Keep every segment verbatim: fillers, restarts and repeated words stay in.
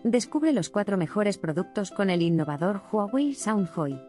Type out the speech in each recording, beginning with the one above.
Descubre los cuatro mejores productos con el innovador Huawei SoundHoy.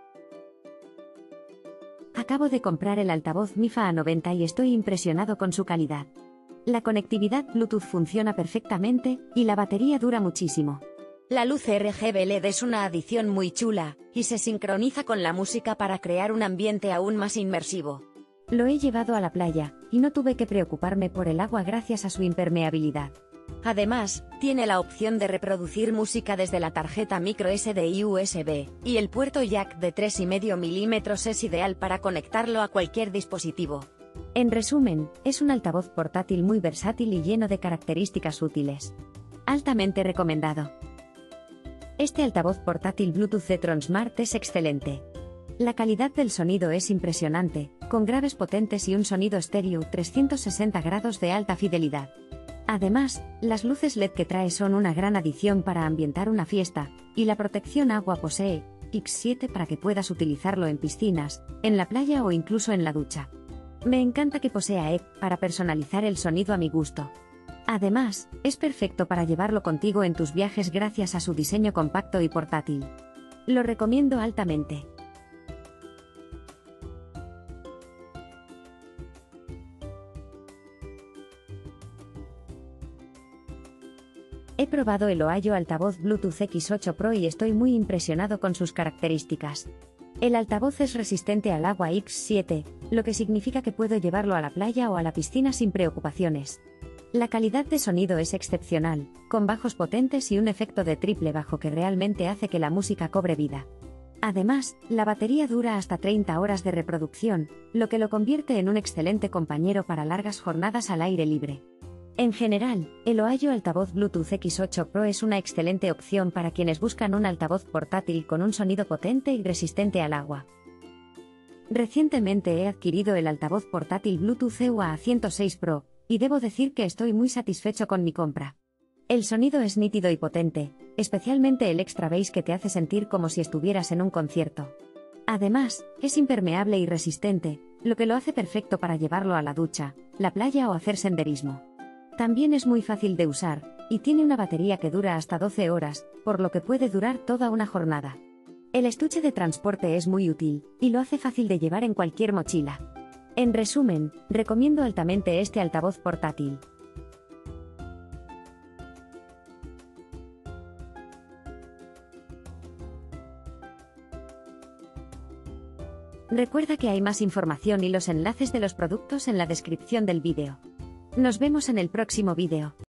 Acabo de comprar el altavoz MIFA A noventa y estoy impresionado con su calidad. La conectividad Bluetooth funciona perfectamente y la batería dura muchísimo. La luz R G B L E D es una adición muy chula, y se sincroniza con la música para crear un ambiente aún más inmersivo. Lo he llevado a la playa, y no tuve que preocuparme por el agua gracias a su impermeabilidad. Además, tiene la opción de reproducir música desde la tarjeta micro S D I U S B, y el puerto jack de tres coma cinco milímetros es ideal para conectarlo a cualquier dispositivo. En resumen, es un altavoz portátil muy versátil y lleno de características útiles. Altamente recomendado. Este altavoz portátil Bluetooth de Tronsmart es excelente. La calidad del sonido es impresionante, con graves potentes y un sonido estéreo trescientos sesenta grados de alta fidelidad. Además, las luces L E D que trae son una gran adición para ambientar una fiesta, y la protección agua posee X siete para que puedas utilizarlo en piscinas, en la playa o incluso en la ducha. Me encanta que posea E Q para personalizar el sonido a mi gusto. Además, es perfecto para llevarlo contigo en tus viajes gracias a su diseño compacto y portátil. Lo recomiendo altamente. He probado el Oayo altavoz Bluetooth X ocho Pro y estoy muy impresionado con sus características. El altavoz es resistente al agua X siete, lo que significa que puedo llevarlo a la playa o a la piscina sin preocupaciones. La calidad de sonido es excepcional, con bajos potentes y un efecto de triple bajo que realmente hace que la música cobre vida. Además, la batería dura hasta treinta horas de reproducción, lo que lo convierte en un excelente compañero para largas jornadas al aire libre. En general, el Oayo altavoz Bluetooth X ocho Pro es una excelente opción para quienes buscan un altavoz portátil con un sonido potente y resistente al agua. Recientemente he adquirido el altavoz portátil Bluetooth E U A ciento seis Pro, y debo decir que estoy muy satisfecho con mi compra. El sonido es nítido y potente, especialmente el extra bass que te hace sentir como si estuvieras en un concierto. Además, es impermeable y resistente, lo que lo hace perfecto para llevarlo a la ducha, la playa o hacer senderismo. También es muy fácil de usar, y tiene una batería que dura hasta doce horas, por lo que puede durar toda una jornada. El estuche de transporte es muy útil, y lo hace fácil de llevar en cualquier mochila. En resumen, recomiendo altamente este altavoz portátil. Recuerda que hay más información y los enlaces de los productos en la descripción del vídeo. Nos vemos en el próximo vídeo.